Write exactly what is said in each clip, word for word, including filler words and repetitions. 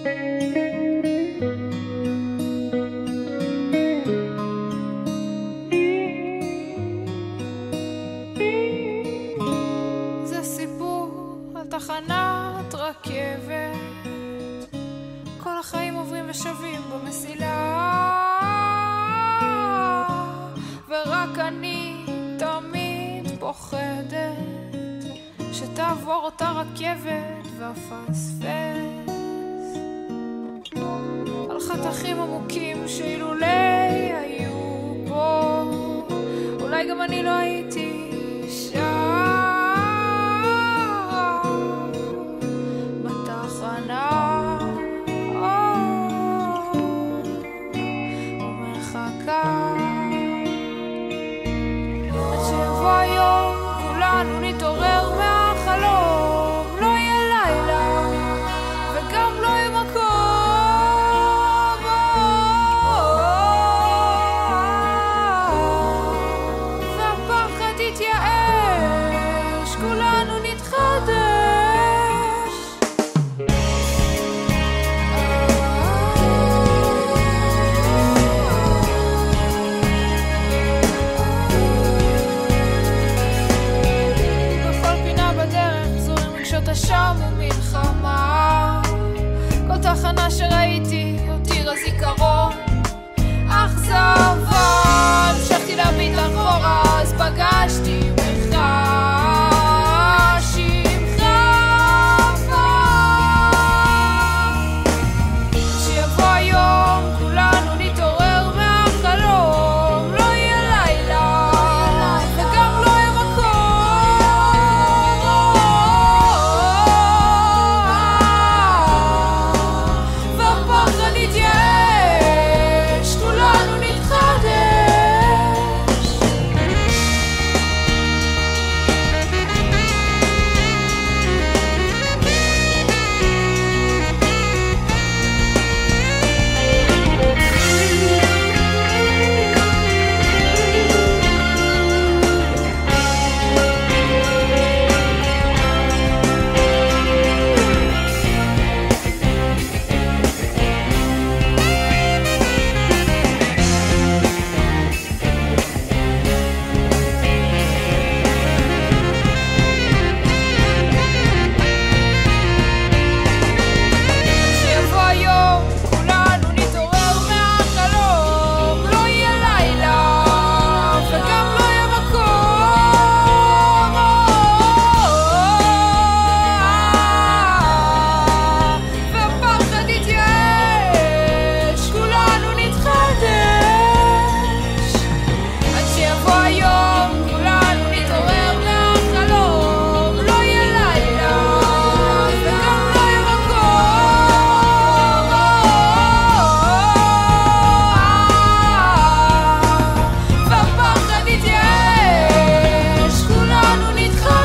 תחנת רכבת, כל החיים עוברים ושבים במסילה, ורק אני תמיד פוחדת שתעבור אותה רכבת ואפספס על חתכים עמוקים שאילולי היו פה אולי גם אני לא הייתי שם שם ומלחמה כל תחנה שראיתי הותירה זיכרון אכזבה המשכתי להביט אחורה אז פגשתי מחש עם חווה שיבוא היום כולנו נתעורר מהחלום לא יהיה לילה וגם לא יהיה מקום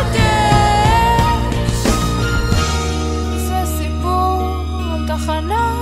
תחנה